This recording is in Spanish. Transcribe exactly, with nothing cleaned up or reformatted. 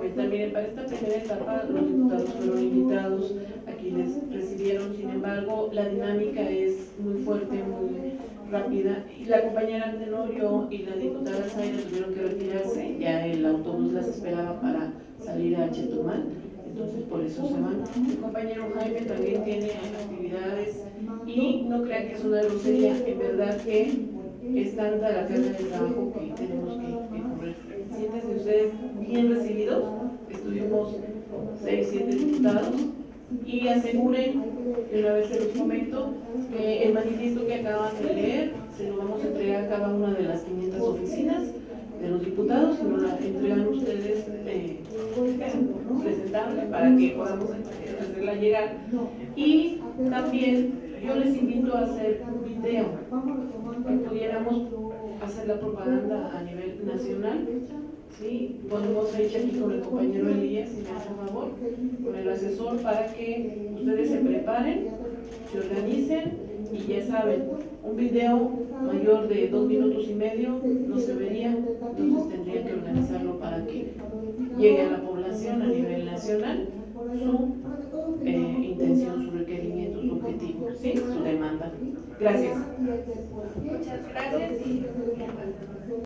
comentar, miren, para esta primera etapa los diputados fueron invitados a quienes recibieron, sin embargo, la dinámica es muy fuerte, muy rápida, y la compañera Tenorio y la diputada Zaira tuvieron que retirarse, ya el autobús las esperaba para salir a Chetumal, entonces por eso se van. El compañero Jaime también tiene actividades y no crean que es una grosería, en verdad que es tanta la carga de trabajo que tenemos que, que correr. Siéntense ustedes bien recibidos, estuvimos seis, siete diputados, y aseguren, de una vez se los comento, que el manifiesto que acaban de leer se lo vamos a entregar a cada una de las quinientas oficinas de los diputados y nos la entregan ustedes eh, presentable para que podamos hacerla llegar. Y también yo les invito a hacer un video que pudiéramos hacer la propaganda a nivel nacional. Sí, podemos ir aquí con el compañero Elías, si me hace favor, con el asesor, para que ustedes se preparen, se organicen y ya saben, un video mayor de dos minutos y medio no se vería, entonces tendrían que organizarlo para que llegue a la población a nivel nacional su eh, intención, su requerimiento, su objetivo, ¿sí? Su demanda. Gracias. Muchas gracias.